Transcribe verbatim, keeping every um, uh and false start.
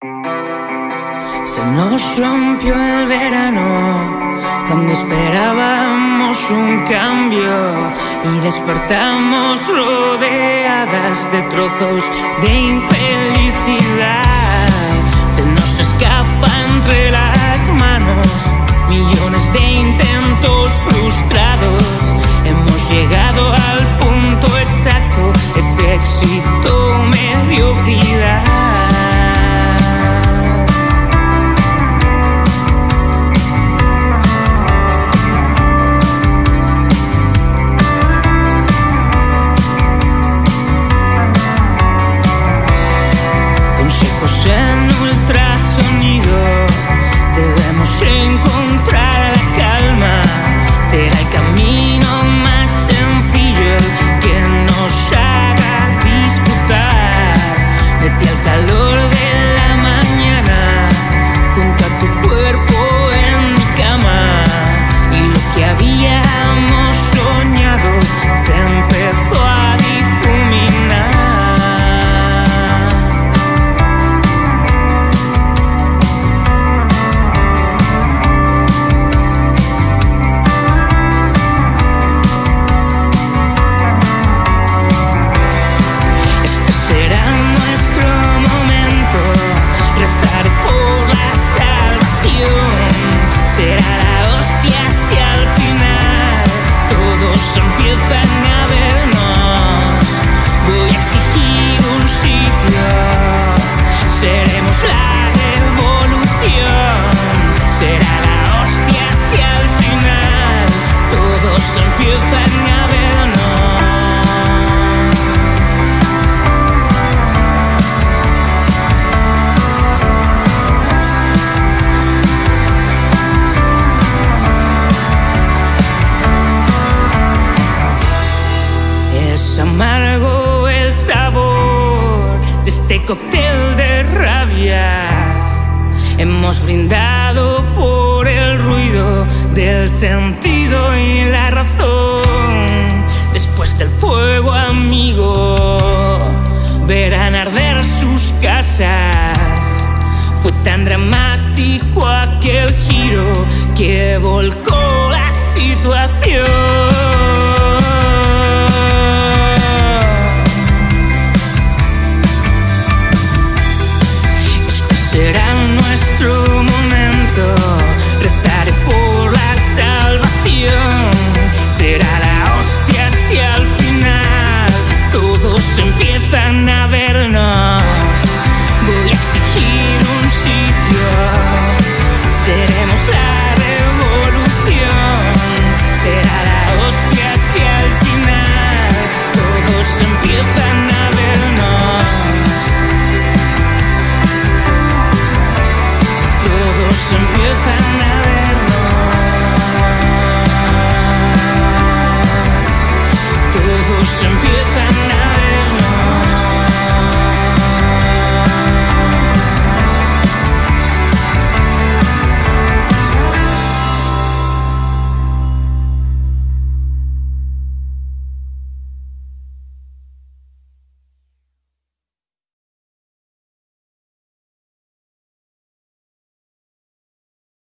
Se nos rompió el verano cuando esperábamos un cambio y despertamos rodeadas de trozos de infelicidad. Se nos escapa entre las manos millones de intentos frustrados. Hemos llegado al punto exacto, ese éxito mediocridad. Consejos en ultrasonido, debemos encontrar la calma. Será el camino más sencillo que nos haga disfrutar. Vete al calor de la mañana, junto a tu cuerpo en mi cama, y lo que habíamos soñado se empezó a difuminar. Será nuestro momento, rezar por la salvación. Será la hostia si al final todos empiezan a vernos. Voy a exigir un sitio, seremos la revolución. Será la hostia si al final todos empiezan a vernos. Es amargo el sabor de este cóctel de rabia. Hemos brindado por el ruido del sentido y la razón. Después del fuego, amigo, verán arder sus casas. Fue tan dramático aquel giro que volcó la situación. Será nuestro momento,